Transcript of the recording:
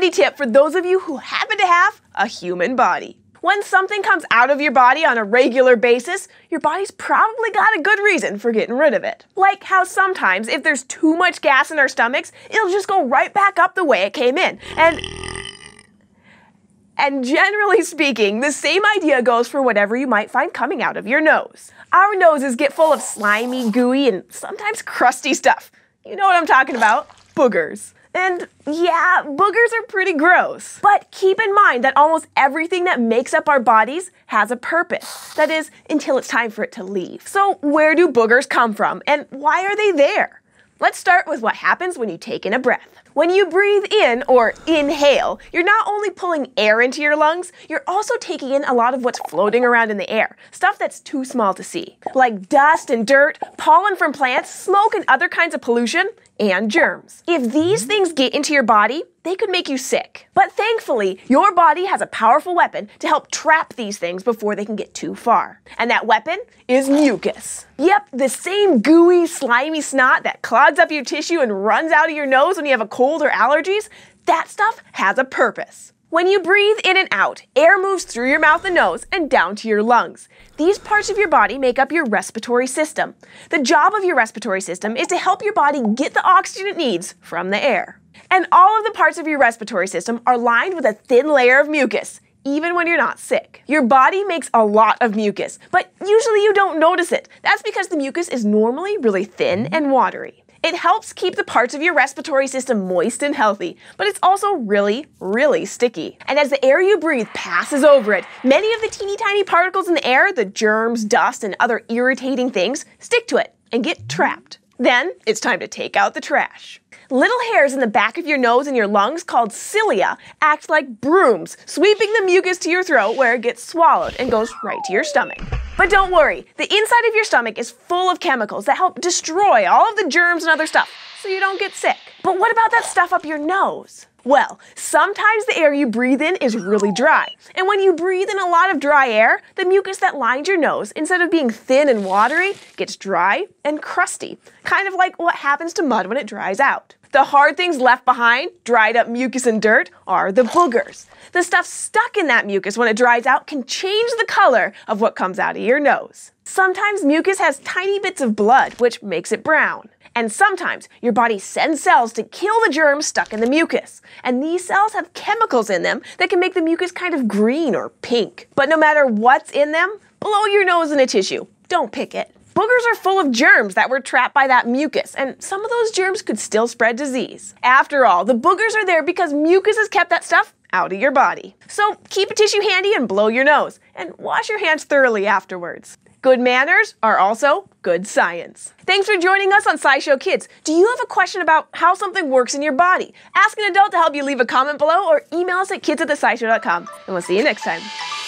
handy tip for those of you who happen to have a human body. When something comes out of your body on a regular basis, your body's probably got a good reason for getting rid of it. Like how sometimes if there's too much gas in our stomachs, it'll just go right back up the way it came in. And generally speaking, the same idea goes for whatever you might find coming out of your nose. Our noses get full of slimy, gooey, and sometimes crusty stuff. You know what I'm talking about, boogers. And yeah, boogers are pretty gross. But keep in mind that almost everything that makes up our bodies has a purpose. That is, until it's time for it to leave. So where do boogers come from, and why are they there? Let's start with what happens when you take in a breath. When you breathe in, or inhale, you're not only pulling air into your lungs, you're also taking in a lot of what's floating around in the air, stuff that's too small to see. Like dust and dirt, pollen from plants, smoke and other kinds of pollution, and germs. If these things get into your body, they could make you sick. But thankfully, your body has a powerful weapon to help trap these things before they can get too far. And that weapon is mucus. Yep, the same gooey, slimy snot that clogs up your tissue and runs out of your nose when you have a cold or allergies, that stuff has a purpose. When you breathe in and out, air moves through your mouth and nose and down to your lungs. These parts of your body make up your respiratory system. The job of your respiratory system is to help your body get the oxygen it needs from the air. And all of the parts of your respiratory system are lined with a thin layer of mucus, even when you're not sick. Your body makes a lot of mucus, but usually you don't notice it. That's because the mucus is normally really thin and watery. It helps keep the parts of your respiratory system moist and healthy, but it's also really, really sticky. And as the air you breathe passes over it, many of the teeny tiny particles in the air, the germs, dust, and other irritating things, stick to it and get trapped. Then it's time to take out the trash. Little hairs in the back of your nose and your lungs called cilia act like brooms, sweeping the mucus to your throat where it gets swallowed and goes right to your stomach. But don't worry, the inside of your stomach is full of chemicals that help destroy all of the germs and other stuff, so you don't get sick. But what about that stuff up your nose? Well, sometimes the air you breathe in is really dry. And when you breathe in a lot of dry air, the mucus that lines your nose, instead of being thin and watery, gets dry and crusty. Kind of like what happens to mud when it dries out. The hard things left behind, dried up mucus and dirt, are the boogers. The stuff stuck in that mucus when it dries out can change the color of what comes out of your nose. Sometimes mucus has tiny bits of blood, which makes it brown. And sometimes your body sends cells to kill the germs stuck in the mucus. And these cells have chemicals in them that can make the mucus kind of green or pink. But no matter what's in them, blow your nose in a tissue. Don't pick it. Boogers are full of germs that were trapped by that mucus, and some of those germs could still spread disease. After all, the boogers are there because mucus has kept that stuff out of your body. So keep a tissue handy and blow your nose, and wash your hands thoroughly afterwards. Good manners are also good science. Thanks for joining us on SciShow Kids. Do you have a question about how something works in your body? Ask an adult to help you. Leave a comment below or email us at kids@thescishow.com, and we'll see you next time.